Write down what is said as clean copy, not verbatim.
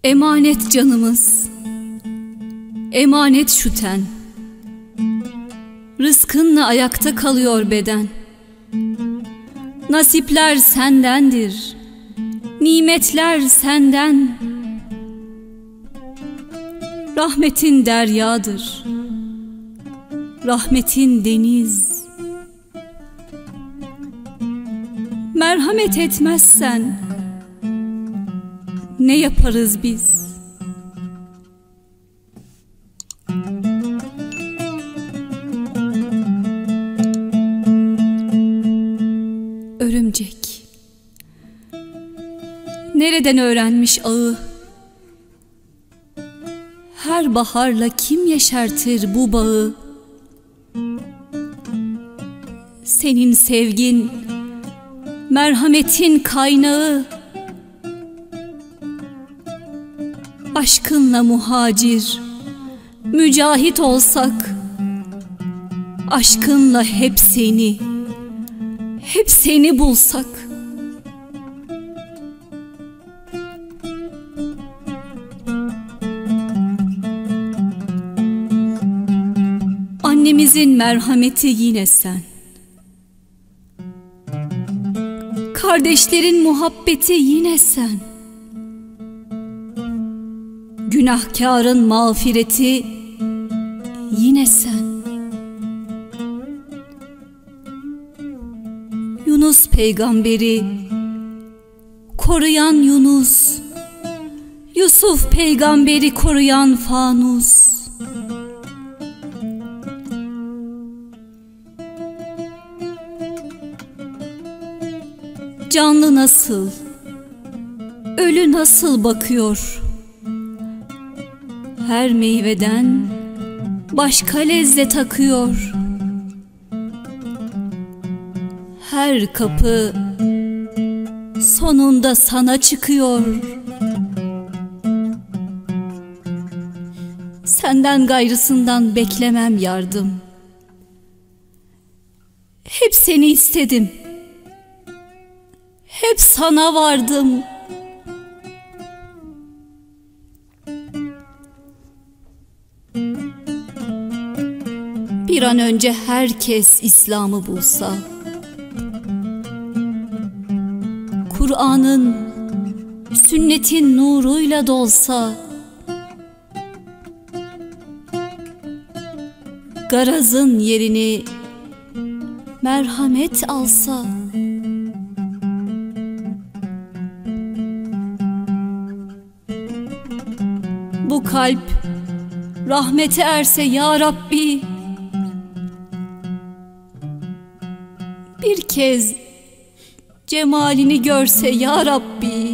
Emanet canımız, emanet şu ten. Rızkınla ayakta kalıyor beden. Nasipler sendendir, nimetler senden. Rahmetin deryadır, rahmetin deniz. Merhamet etmezsen ne yaparız biz? Örümcek nereden öğrenmiş ağı? Her baharla kim yeşertir bu bağı? Senin sevgin, merhametin kaynağı. Aşkınla muhacir, mücahit olsak, aşkınla hep seni bulsak. Annemizin merhameti yine sen. Kardeşlerin muhabbeti yine sen. Günahkarın mağfireti yine sen. Yunus peygamberi koruyan Yunus, Yusuf peygamberi koruyan fanus. Canlı nasıl, ölü nasıl bakıyor? Her meyveden başka lezzet akıyor. Her kapı sonunda sana çıkıyor. Senden gayrısından beklemem yardım. Hep seni istedim, hep sana vardım. Bir an önce herkes İslam'ı bulsa, Kur'an'ın, sünnetin nuruyla dolsa, garazın yerini merhamet alsa. Bu kalp rahmete erse ya Rabbi, bir kez cemalini görse ya Rabbi.